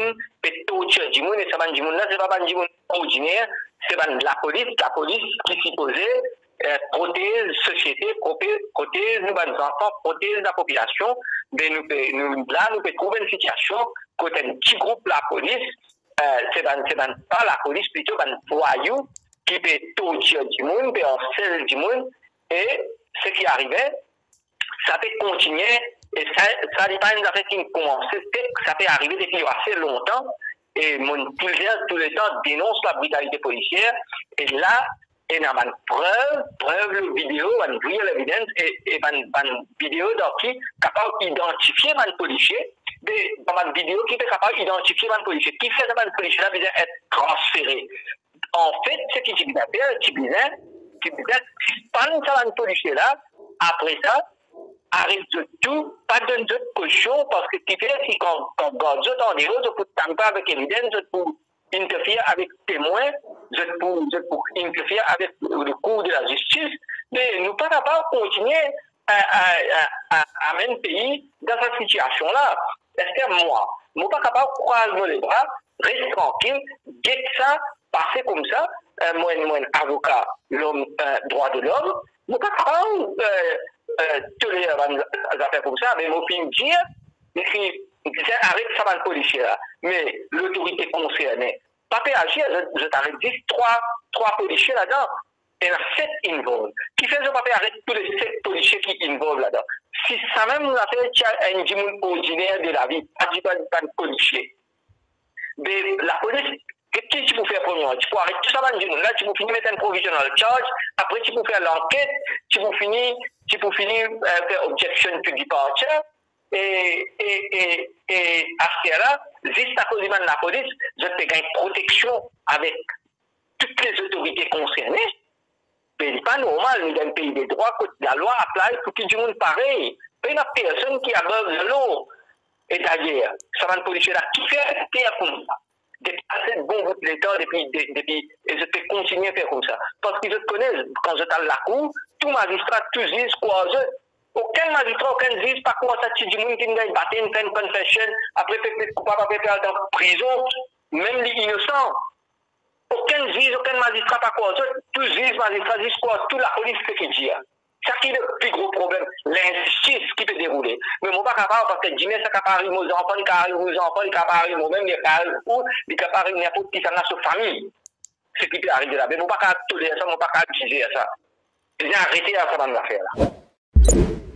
Djimoun, peut torturer Djimoun, et ça va Djimoun là, c'est pas Djimoun ordinaire, c'est la police qui supposait protéger la société, protéger nos enfants, protéger la population. Mais nous pouvons trouver une situation quand un petit groupe la police, c'est pas la police, plutôt un voyou qui peut torturer du monde, peut harceler du monde, et ce qui arrivait, ça peut continuer, et ça n'est pas une affaire qui commence, ça peut arriver depuis assez longtemps, et mon tout le temps dénonce la brutalité policière, et là, il y a une preuve, le vidéo, une vraie évidence, et une vidéo qui est capable d'identifier un policier, une vidéo qui est capable d'identifier un policier, qui fait que un policier là besoin être transféré. En fait, ce qui pas un policier là, après ça, arrive de tout, pas de caution, parce que qui fait, si quand garde en héros, je peux tamper avec évidence, je peux interférer avec témoins, je peux interférer avec le cours de la justice, mais nous ne pouvons pas continuer à même pays dans cette situation-là. Est-ce que moi, je ne suis pas capable de croiser les bras, rester tranquille, get ça, passer comme ça, moi, avocat, l'homme, droit de l'homme, je ne suis pas capable tous les affaires comme ça, mais mon film dire, arrête ça va le policier là. Mais l'autorité concernée, pas agir, je t'arrête 3 policiers là-dedans. Il y en a 7 involved. Qui fait que je ne pas arrêter tous les 7 policiers qui involvent là-dedans. Si ça même nous a fait un djimoun ordinaire de la vie, pas de policier. Mais la police, qu'est-ce que tu peux faire premièrement? Tu peux arrêter tout ça, là, tu peux finir mettre un provisional charge, après tu peux faire l'enquête, tu peux finir faire objection to departure, et à ce là juste à cause de la police, je peux gagner protection avec toutes les autorités concernées. Mais ce n'est pas normal, nous sommes un pays de droit, que la loi applique pour tout le monde pareil. Il y a personne qui a besoin de l'eau. Et d'ailleurs, ça va un policier là qui fait comme ça. Depuis assez bon bout de temps, et je peux continuer à faire comme ça. Parce que je connais, quand je suis à la cour, tout magistrat, tout juge, quoi, aucun magistrat, aucun juge, pas comment ça, tu dis, moun qui n'a battu une confession, après, peut-être coupable, après, faire dans prison, même les innocents. Aucun juge, aucun magistrat, pas quoi, tout juge, magistrat, juge quoi, toute la police, ce qu'il dit. Ça qui est le plus gros problème, l'injustice qui peut dérouler. Mais moi, pas capable, parce que Jimmy, ça capable arriver aux enfants, il capable arriver aux enfants, il capable arriver aux-mêmes, il capable arriver n'importe qui, ça n'a sa famille. Ce qui peut arriver là. Mais moi, pas capable tolérer ça, moi, pas capable juger ça. J'ai arrêté à ça dans l'affaire là.